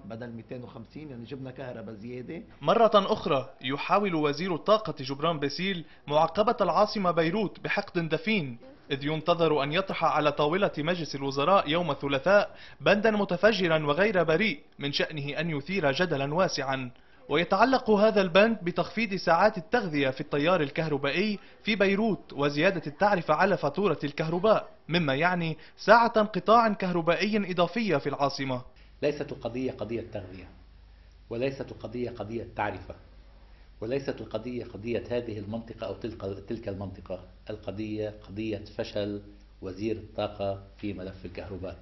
بدل 250 يعني جبنا كهرباء زيادة. مرة أخرى يحاول وزير الطاقة جبران باسيل معاقبة العاصمة بيروت بحقد دفين، إذ ينتظر أن يطرح على طاولة مجلس الوزراء يوم الثلاثاء بندا متفجرا وغير بريء من شأنه أن يثير جدلا واسعا. ويتعلق هذا البند بتخفيض ساعات التغذية في التيار الكهربائي في بيروت وزيادة التعرفة على فاتورة الكهرباء، مما يعني ساعة انقطاع كهربائي إضافية في العاصمة. ليست القضية قضية تغذية، وليست القضية قضية تعرفة، وليست القضية قضية هذه المنطقة أو تلك المنطقة. القضية قضية فشل وزير الطاقة في ملف الكهرباء.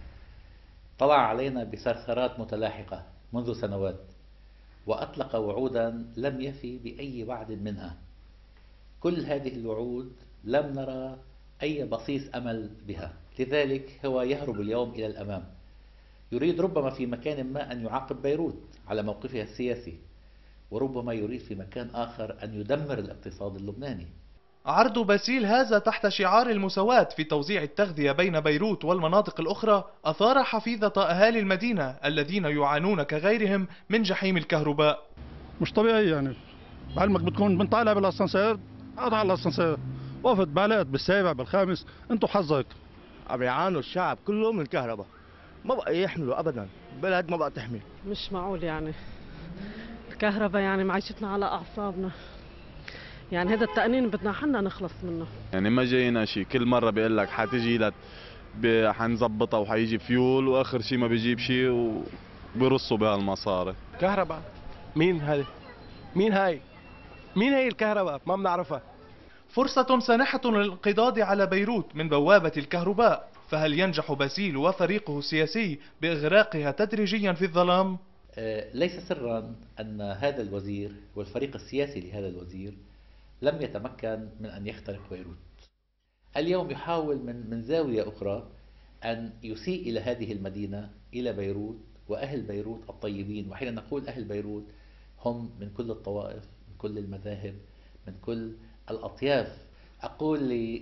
طلع علينا بثرثرات متلاحقة منذ سنوات، وأطلق وعودا لم يفي بأي وعد منها. كل هذه الوعود لم نرى أي بصيص أمل بها، لذلك هو يهرب اليوم إلى الأمام. يريد ربما في مكان ما أن يعاقب بيروت على موقفها السياسي، وربما يريد في مكان آخر أن يدمر الاقتصاد اللبناني. عرض باسيل هذا تحت شعار المساواة في توزيع التغذية بين بيروت والمناطق الأخرى أثار حفيظة أهالي المدينة الذين يعانون كغيرهم من جحيم الكهرباء. مش طبيعي يعني، بعلمك بتكون بنطالع بالاسانسير، قطع الاسانسير، وقفت بعلقت بالسابع بالخامس، انتو حظك. عم يعانوا الشعب كله من الكهرباء، ما بقى يحملوا ابدا، البلد ما بقى تحمل. مش معقول يعني الكهرباء يعني معيشتنا على اعصابنا، يعني هذا التأنين بدنا حنا نخلص منه. يعني ما جاينا شيء، كل مره بيقول لك حتيجي لك حنظبطها وحيجي فيول، واخر شيء ما بيجيب شيء وبيرصوا بهالمصاري. كهرباء مين هذه؟ مين هاي؟ مين هي الكهرباء؟ ما بنعرفها. فرصة سانحة للانقضاض على بيروت من بوابة الكهرباء، فهل ينجح باسيل وفريقه السياسي بإغراقها تدريجيا في الظلام؟ ليس سرا أن هذا الوزير والفريق السياسي لهذا الوزير لم يتمكن من أن يخترق بيروت. اليوم يحاول من زاوية أخرى أن يسيء إلى هذه المدينة، إلى بيروت وأهل بيروت الطيبين. وحين نقول أهل بيروت هم من كل الطوائف، من كل المذاهب، من كل الأطياف. أقول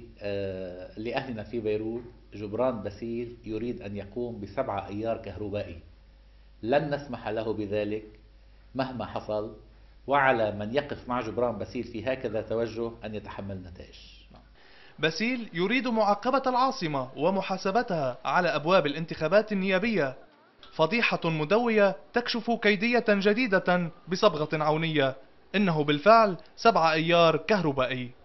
لأهلنا في بيروت جبران باسيل يريد أن يقوم ب7 أيار كهربائي، لن نسمح له بذلك مهما حصل، وعلى من يقف مع جبران باسيل في هكذا توجه أن يتحمل النتائج. باسيل يريد معاقبة العاصمة ومحاسبتها على أبواب الانتخابات النيابية، فضيحة مدوية تكشف كيدية جديدة بصبغة عونية. إنه بالفعل 7 أيار كهربائي.